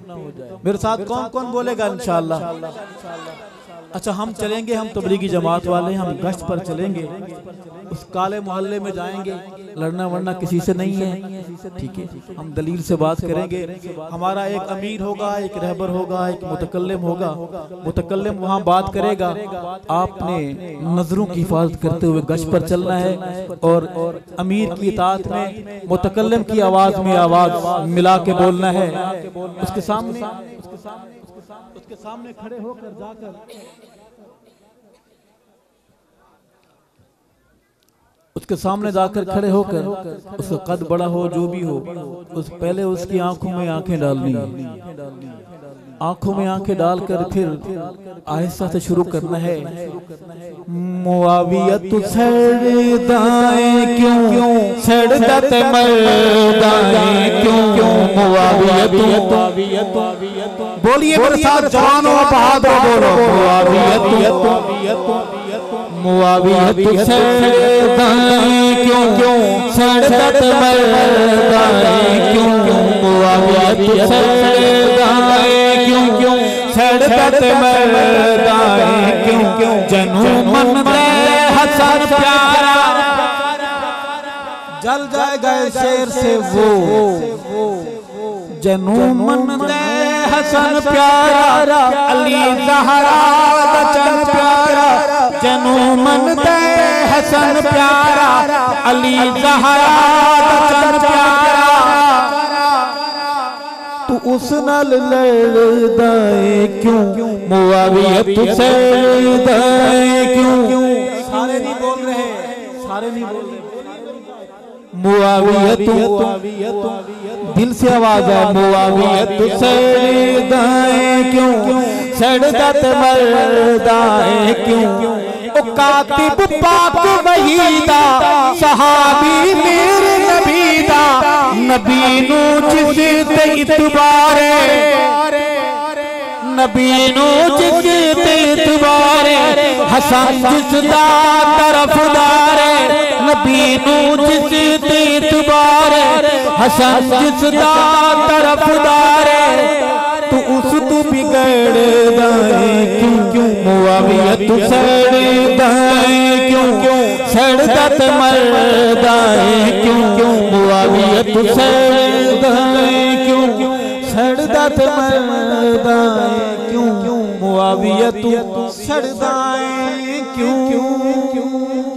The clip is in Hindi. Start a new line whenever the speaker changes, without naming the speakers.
मेरे साथ कौन कौन बोलेगा इंशाअल्लाह? अच्छा, हम चलेंगे, हम तबलीगी जमात वाले, हम गश्त पर चलेंगे, उस काले मोहल्ले में जाएंगे, लड़ना वरना किसी से नहीं है, ठीक है। हम दलील से बात करेंगे। हमारा एक अमीर होगा, एक रहबर होगा, एक मुतकल्लिम होगा। मुतकल्लिम वहाँ बात करेगा, आपने नजरों की हिफाजत करते हुए गश्त पर चलना है और अमीर की इताअत में मुतकल्लिम की आवाज में आवाज मिला के बोलना है। उसके सामने खड़े होकर जाकर उसके सामने जाकर खड़े होकर, उसका कद बड़ा हो जो भी हो, उस पहले उसकी आंखों में आंखें डालनी है। आंखों में आंखें डालकर फिर आहिस्ता से शुरू करना है। मुआवियत सड़दाएं क्यों सड़दत मर्दाएं क्यों मुआवियत, बोलिए मेरे साथ जवानों बहादुर बोलो, मुआवियत सड़दाएं क्यों सड़दत मर्दाएं क्यों मुआवियत सड़दाएं क्यों सड़दत मर्दाएं क्यों जनू मन दे हसन प्यारा, जल जाएगा शेर से वो जनू मन दे हसन प्यारा, अली ज़हरा चन प्यारा, जनू मन दे हसन प्यारा, अली ज़हरा चन प्यारा, तू उस नाल लड़दाए क्यों मुआवियत सड़दाए क्यों। सारे नहीं बोल रहे, सारे नहीं बोल रहे। मुआवियत दिल से आवाज है, मुआवियत सड़दाए क्यों सड़दत मर्दाए क्यों। कातिब पाक वहीदा सहाबी मेरे नबी दा, नबी नू जिस ते इतबारे, नबी नू जिस ते इतबारे, हसन जिस दा तरफदारे, नबी नू जिस ते इतबारे, हसन जिस दा तरफदारे, तू उस तू बिगड़ दाए क्यों मुआवियत सड़दाए क्यों सड़दत मर्दाए क्यों मुआवियत सड़दाए क्यों सड़दत मर्दाए क्यों मुआवियत सड़दाए क्यों।